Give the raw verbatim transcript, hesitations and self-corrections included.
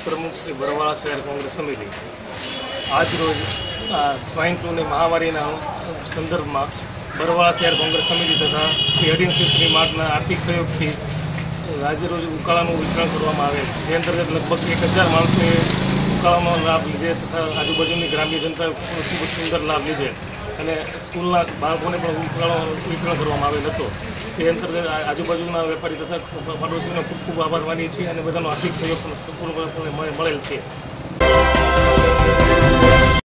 પ્રમુખ શ્રી બરવાળા શહેર કોંગ્રેસ સમિતિ આજ રોજ સ્વાઇન ફ્લૂની મહામારીના સંદર્ભમાં બરવાળા શહેર કોંગ્રેસ સમિતિ તથા શ્રી હરિન શ્રી માર્ગના આર્થિક સહયોગથી આજે રોજ ઉકાળાનું વિતરણ કરવામાં આવે જે અંતર્ગત લગભગ એક હજાર માણસોએ ઉકાળાનો લાભ લીધે તથા આજુબાજુની ગ્રામ્ય જનતા ખૂબ સુંદર લાભ લીધે અને સ્કૂલના બાળકોને પણ ઉકાળો વિતરણ કરવામાં આવેલ હતો. તે અંતર્ગત આજુબાજુના વેપારી તથા પાડોશીનો ખૂબ ખૂબ આભાર માનીએ છીએ અને બધાનો આર્થિક સહયોગ પણ સંપૂર્ણપણે મળેલ છે.